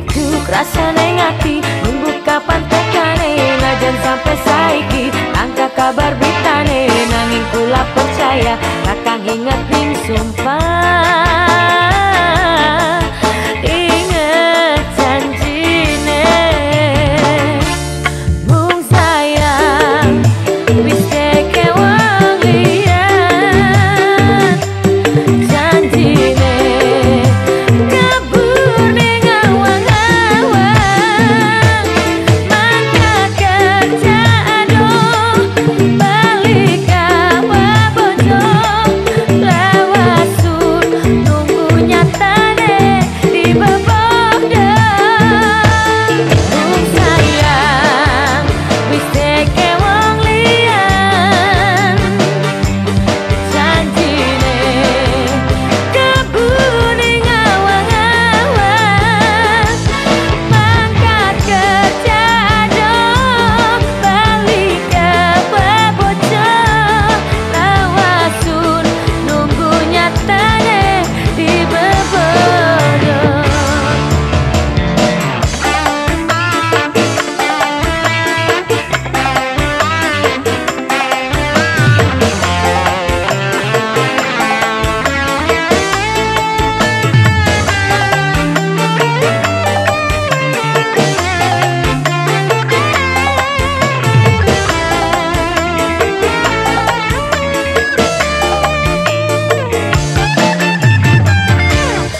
dikduk rasane ngati nunggu kapan tekane najan sampai saiki angka kabar beritane nanging kula percaya kakang inget ning sumpah inget janjine mung sayang wis teke wong liyan janjine kabur ning awang-awang mangkat kerja aduh balik kawa bojo lawasun nunggu nyatane di bebodo mung sayang wis teke wong liyan janjine kabur ning awang-awang mangkat kerja aduh balik kawa bojo lawasun nunggu nyatane di bebodo.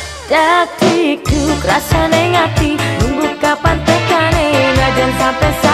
Dak dikduk rasane ngati nunggu kapan tekane najan sampai